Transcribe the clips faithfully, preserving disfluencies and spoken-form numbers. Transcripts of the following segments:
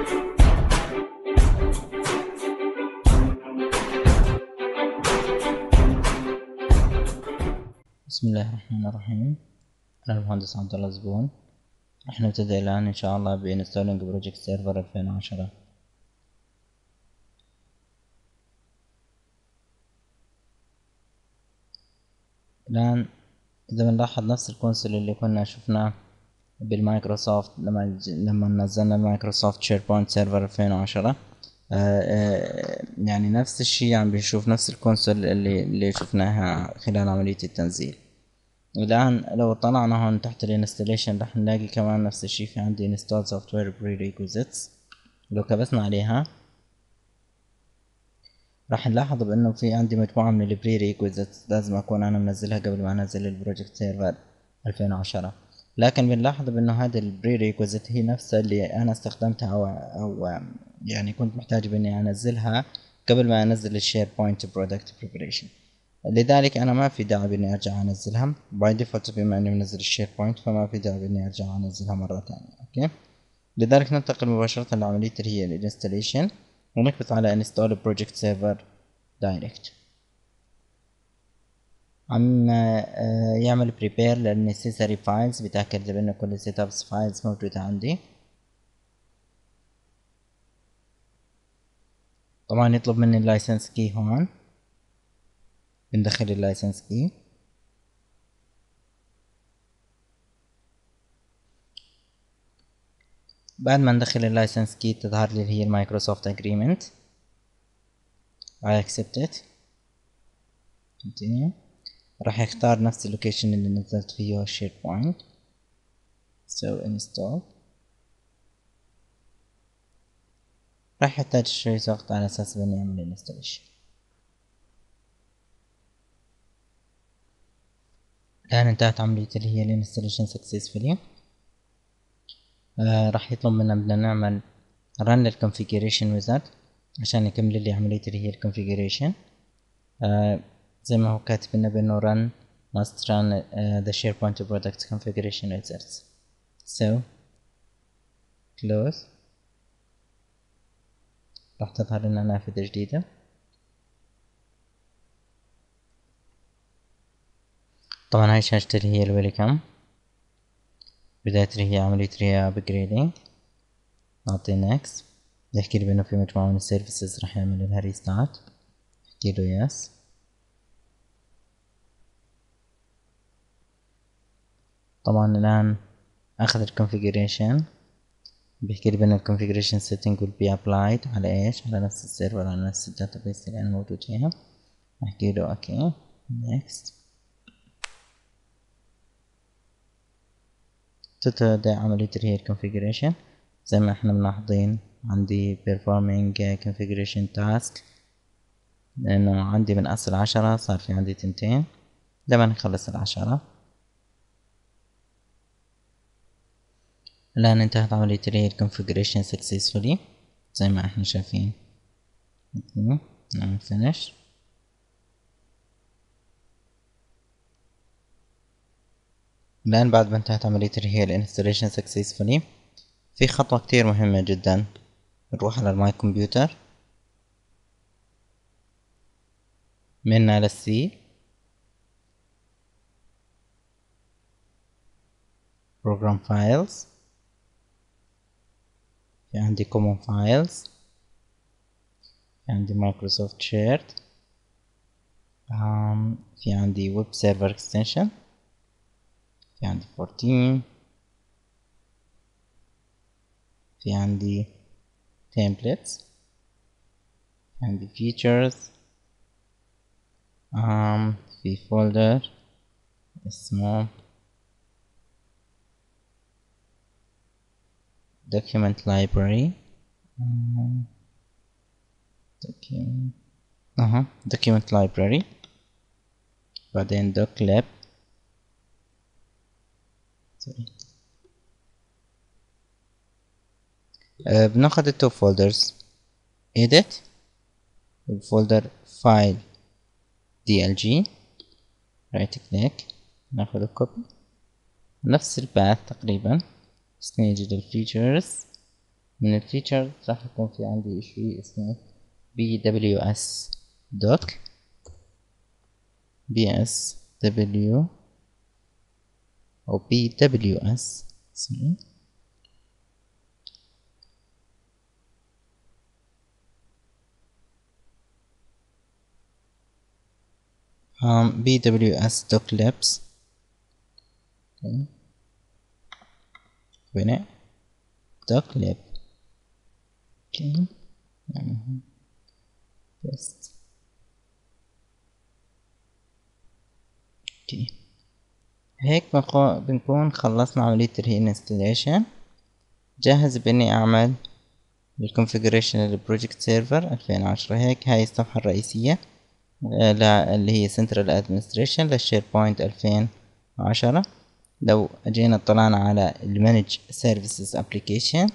بسم الله الرحمن الرحيم. أنا المهندس عبد الله زبون. راح نبتدئ الآن إن شاء الله بإنستولينج بروجكت سيرفر ألفين وعشرة. الآن إذا بنلاحظ نفس الكونسول اللي كنا شفناه بالمايكروسوفت لما لما نزلنا المايكروسوفت شيربوينت سيرفر ألفين وعشرة، آه آه يعني نفس الشيء عم بنشوف نفس الكونسول اللي اللي شفناها خلال عملية التنزيل. الآن لو طلعنا هون تحت الانستليشن رح نلاقي كمان نفس الشي، في عندي install software prerequisites. لو كبسنا عليها راح نلاحظ بانه في عندي مجموعة من ال prerequisites لازم اكون انا منزلها قبل ما انزل البروجكت سيرفر ألفين وعشرة. لكن بنلاحظ بانه هذه ال prerequisite هي نفسها اللي انا استخدمتها او او يعني كنت محتاج باني انزلها قبل ما انزل الشير بوينت برودكت بريبريشن. لذلك انا ما في داعي باني ارجع انزلها باي ديفولت، بما اني منزل الشير بوينت فما في داعي باني ارجع انزلها مرة ثانية. اوكي، لذلك ننتقل مباشرة لعملية اللي هي الانستليشن ونكبس على انستول بروجكت سيرفر دايركت. عم يعمل بريبير للنسيسري فايلز، بتأكد بانه كل السيت ابس فايلز موجودة عندي. طبعا يطلب مني اللايسنس كي، هون بندخل اللايسنس كي. بعد ما ندخل اللايسنس كي تظهر لي هي المايكروسوفت اجريمنت. I accept it. continue. راح يختار نفس اللوكيشن اللي نزلت فيه الشير بوينت. so install. راح يحتاج شوية وقت على اساس انه يعمل الانستليشن. الآن انتهت عملية اللي هي الانستليشن successfully. آه راح يطلب منا بدنا نعمل run للconfiguration wizard عشان يكمل لي عملية اللي هي الconfiguration. آه زي ما هو كاتب لنا بانه run must run uh, the SharePoint product configuration wizards. so close. راح تظهر لنا نافذة جديدة. طبعا هاي شاشة اللي هي الويلكم، بداية اللي هي عملية اللي هي upgrading. نعطي next. يحكي لي بانه في مجموعة من السيرفيسز راح يعمل لها ريستارت. احكي له yes. طبعا الآن أخذ الكونفيجريشن، بيحكي لي بأن الكونفيجريشن setting will be applied على إيش؟ على نفس السيرفر، على نفس الداتابيس اللي أنا موجود فيها. أحكي له أوكي next. تبدأ عملية اللي هي الكونفيجريشن. زي ما احنا ملاحظين عندي performing configuration task، لأنه عندي من أصل عشرة صار في عندي تنتين. لما نخلص العشرة الآن انتهت عملية اللي هي الكونفيجريشن successfully زي ما احنا شايفين. نعمل finish. الآن بعد ما انتهت عملية اللي هي الانستليشن successfully في خطوة كتير مهمة جدا. نروح على الماي كمبيوتر، من على السي program files، في عندي common files، في عندي microsoft shared، في عندي web server extension، في عندي fourteen، في عندي templates، في عندي features، um, في folder اسمه document library. um, document اها document library. بعدين doclib سوري. أه بناخد التو فولدرز edit والفولدر file dlg، right click ناخد copy نفس الباث تقريبا، بس نيجي للفيتشرز من الفيتشرز راح يكون في عندي اشي اسمه بي دبليو اس دوك بي اس دبليو او بي دبليو اس um, بي دبليو اس دوك لابس بناء دوك لاب اوكي نعمل بيست اوكي هيك بنقو- بنكون خلصنا عملية الانستليشن. جاهز بإني أعمل الكونفيجريشن للبروجكت سيرفر ألفين وعشرة. هيك هاي الصفحة الرئيسية آه، اللي هي سنترال ادمنستريشن للشير بوينت ألفين وعشرة. لو اجينا اطلعنا على المانج سيرفيسز ابلكيشن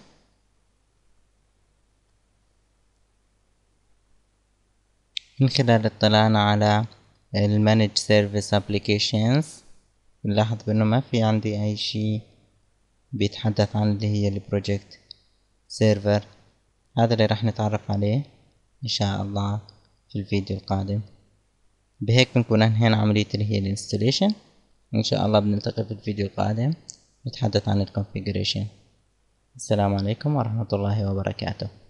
من خلال اطلعنا على المانج سيرفيس ابلكيشنز بنلاحظ بانه ما في عندي اي شي بيتحدث عن اللي هي البروجكت سيرفر. هذا اللي راح نتعرف عليه ان شاء الله في الفيديو القادم. بهيك بنكون انهينا عملية اللي هي الانستليشن. ان شاء الله بنلتقي في الفيديو القادم نتحدث عن الكونفيجريشن. السلام عليكم ورحمة الله وبركاته.